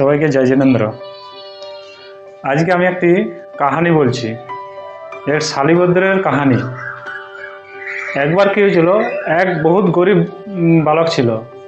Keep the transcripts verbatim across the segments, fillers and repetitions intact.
সবাইকে জয় জিনেন্দ্র। আজকে আমি একটি কাহিনী বলছি, এর শালীভদ্রের কাহিনী। একবার কি হয়েছিল, এক বহুত গরিব বালক ছিল।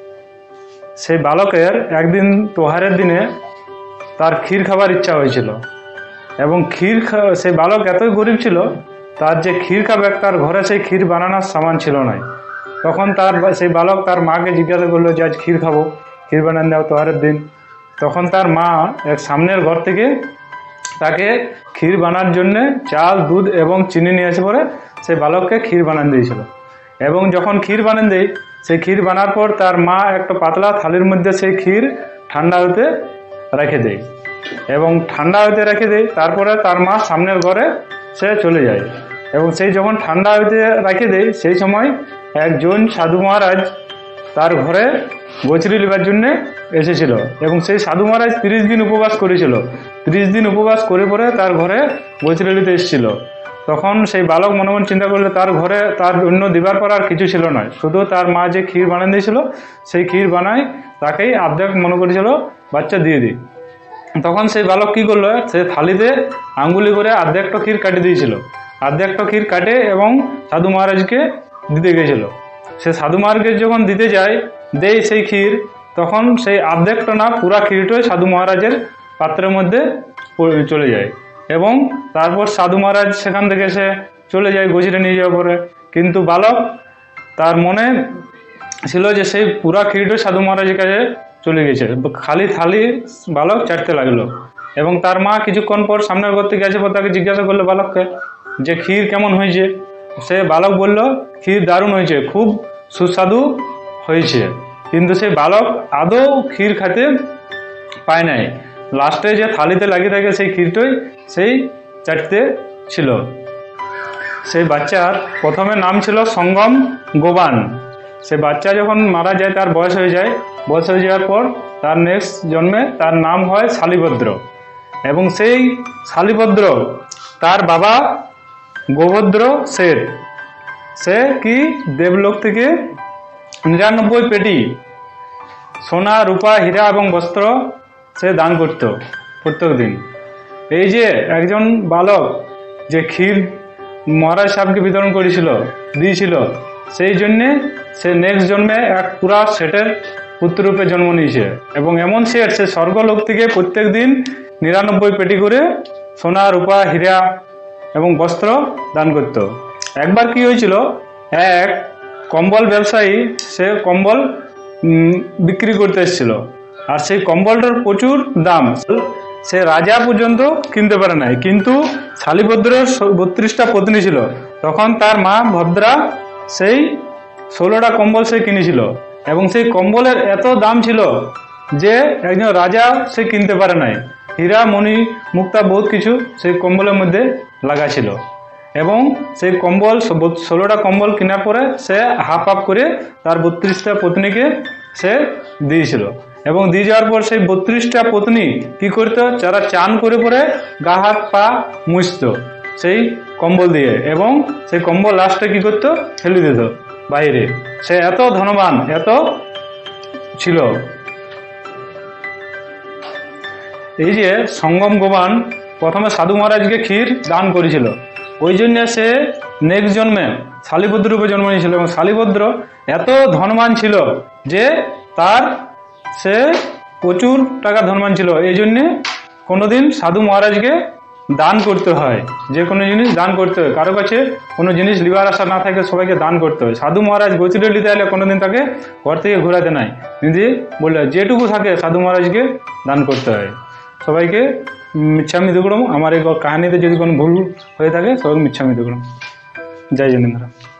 সেই বালকের একদিন তোহারের দিনে তার ক্ষীর খাবার ইচ্ছা হয়েছিল, এবং ক্ষীর সেই বালক এতই গরিব ছিল, তার যে ক্ষীর খাবে তার ঘরে সেই ক্ষীর বানানোর সামান ছিল না। তখন তার সেই বালক তার মাকে জিজ্ঞাসা করলো যে আজ ক্ষীর খাবো, ক্ষীর বানান দাও তোহারের দিন। তখন তার মা এক সামনের ঘর থেকে তাকে ক্ষীর বানার জন্যে চাল, দুধ এবং চিনি নিয়ে এসে পরে সেই বালককে ক্ষীর বানান দিয়েছিল। এবং যখন ক্ষীর বানান দেয়, সেই ক্ষীর বানার পর তার মা একটা পাতলা থালির মধ্যে সেই ক্ষীর ঠান্ডা হতে রেখে দেয়, এবং ঠান্ডা হতে রেখে দেয়। তারপরে তার মা সামনের ঘরে সে চলে যায়, এবং সেই যখন ঠান্ডা হতে রেখে দেয়, সেই সময় একজন সাধু মহারাজ তার ঘরে গোচরি নেবার জন্যে এসেছিল, এবং সেই সাধু মহারাজ তিরিশ দিন উপবাস করেছিল। তিরিশ দিন উপবাস করে পরে তার ঘরে গোচরি নিতে এসেছিল। তখন সেই বালক মনে মনে চিন্তা করলে তার ঘরে তার অন্য দিবার পর আর কিছু ছিল না, শুধু তার মা যে ক্ষীর বানিয়ে দিয়েছিল সেই ক্ষীর বানায় তাকেই আর্ধেক মনে করেছিল বাচ্চা দিয়ে দিই। তখন সেই বালক কী করলো, সে থালিতে আঙ্গুলি করে আর্ধেকটা ক্ষীর কাটে দিয়েছিল, আর্ধেকটা ক্ষীর কাটে এবং সাধু মহারাজকে দিতে গেছিল। সে সাধু মহারাজকে যখন দিতে যায় দেয় সেই ক্ষীর, তখন সেই আর্ধেকটা না পুরা ক্ষীরটাই সাধু মহারাজের পাত্রের মধ্যে চলে যায়, এবং তারপর সাধু মহারাজ সেখান থেকে সে চলে যায় গোচরে নিয়ে যাওয়ার পরে। কিন্তু বালক তার মনে ছিল যে সেই পুরা ক্ষীরটাই সাধু মহারাজের কাছে চলে গেছে, খালি থালি বালক চাটতে লাগলো। এবং তার মা কিছুক্ষণ পর সামনের ঘর থেকে গেছে পর তাকে জিজ্ঞাসা করলো বালককে যে ক্ষীর কেমন হয়েছে। সে বালক বলল ক্ষীর দারুণ হয়েছে, খুব সুস্বাদু হয়েছে। কিন্তু সেই বালক আদৌ ক্ষীর খেতে পায় নাই, লাস্টে যে থালিতে লাগিয়ে থাকে সেই ক্ষীরটাই সেই চাটতে ছিল। সেই বাচ্চার প্রথমে নাম ছিল সঙ্গম গোবান। সে বাচ্চা যখন মারা যায় তার বয়স হয়ে যায়, বয়স হয়ে যাওয়ার পর তার নেক্সট জন্মে তার নাম হয় শালীভদ্র। এবং সেই শালীভদ্র তার বাবা গোভদ্র শেঠ, সে কি দেবলোক থেকে নিরানব্বই পেটি সোনা, রূপা, হীরা এবং বস্ত্র সে দান করত প্রত্যেক দিন। এই যে একজন বালক যে ক্ষীর মহারাজ সাহেবকে বিতরণ করেছিল দিয়েছিল, সেই জন্যে সে নেক্সট জন্মে এক পুরা শেঠের পুত্ররূপে জন্ম নিয়েছে। এবং এমন শেঠ সে স্বর্গলোক থেকে প্রত্যেক দিন নিরানব্বই পেটি করে সোনা, রূপা, হীরা এবং বস্ত্র দান করত। একবার কি হয়েছিল, এক কম্বল ব্যবসায়ী সে কম্বল বিক্রি করতে এসেছিল, আর সেই কম্বলটার প্রচুর দাম, সে রাজা পর্যন্ত কিনতে পারে নাই। কিন্তু শালীভদ্রের বত্রিশটা পত্নী ছিল, তখন তার মা ভদ্রা সেই ষোলোটা কম্বল সে কিনেছিল, এবং সেই কম্বলের এত দাম ছিল যে একজন রাজা সে কিনতে পারে নাই। হীরা, মণি, মুক্তা বহুত কিছু সেই কম্বলের মধ্যে লাগা ছিল, এবং সেই কম্বল ষোলোটা কম্বল কেনার পরে সে হাফ হাফ করে তার বত্রিশটা পত্নীকে সে দিয়েছিল। এবং দিয়ে যাওয়ার পর সেই বত্রিশটা পত্নী কি করতো, যারা চান করে পরে গা হাত পা মুছত সেই কম্বল দিয়ে, এবং সেই কম্বল লাস্টে কি করতো, ফেলে দিত বাইরে। সে এত ধনবান, এত ছিল। এই যে সঙ্গম গোবান প্রথমে সাধু মহারাজকে ক্ষীর দান করেছিল, ওই জন্য সে নেক্সট জন্মে শালীভদ্র রূপে জন্ম নিয়েছিল। এবং শালীভদ্র এত ধনবান ছিল যে তার সে প্রচুর টাকা ধনবান ছিল। এই জন্যে কোনোদিন সাধু মহারাজকে দান করতে হয়, যে কোনো জিনিস দান করতে হয়। কারো কাছে কোনো জিনিস লিবার আশা না থাকে, সবাইকে দান করতে হয়। সাধু মহারাজ গোচরে নিতে এলে কোনোদিন তাকে ঘর থেকে ঘোরাতে নাই, নিজে বললে যেটুকু থাকে সাধু মহারাজকে দান করতে হয়। সবাইকে মিচ্ছামি দুগ্রম। আমার এই কাহিনীতে যদি কোনো ভুল হয়ে থাকে সবাইকে মিচ্ছামি দুগ্রম। জয় জিনেন্দ্র।